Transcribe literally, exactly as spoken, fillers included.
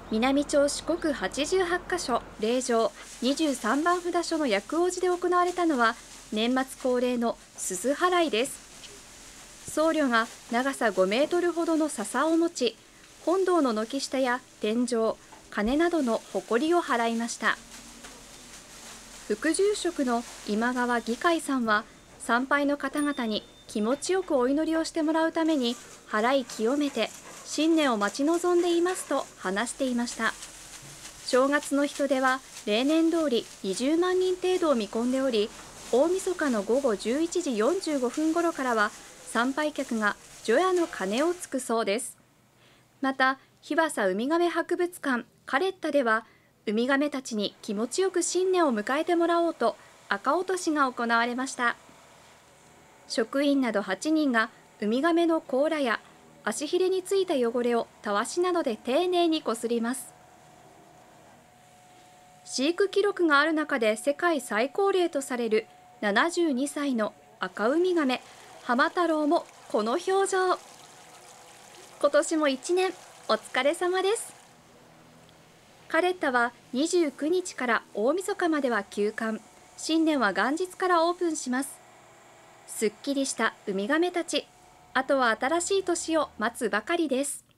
南町四国はちじゅうはちかしょ霊場にじゅうさんばん札所の薬王寺で行われたのは、年末恒例のすす払いです。僧侶が長さごメートルほどの笹を持ち、本堂の軒下や天井、鐘などの埃を払いました。副住職の今川議会さんは、参拝の方々に気持ちよくお祈りをしてもらうために払い清めて新年を待ち望んでいますと話していました。正月の人出は例年通りにじゅうまんにん程度を見込んでおり、大晦日の午後じゅういちじよんじゅうごふんごろからは参拝客が除夜の鐘をつくそうです。また、日和佐ウミガメ博物館カレッタでは、ウミガメたちに気持ちよく新年を迎えてもらおうと赤落としが行われました。職員などはちにんがウミガメの甲羅や足ひれについた汚れをたわしなどで丁寧にこすります。飼育記録がある中で世界最高齢とされるななじゅうにさいの赤ウミガメ浜太郎もこの表情。今年もいちねんお疲れ様です。カレッタはにじゅうくにちから大晦日までは休館、新年は元日からオープンします。すっきりしたウミガメたち、あとは新しい年を待つばかりです。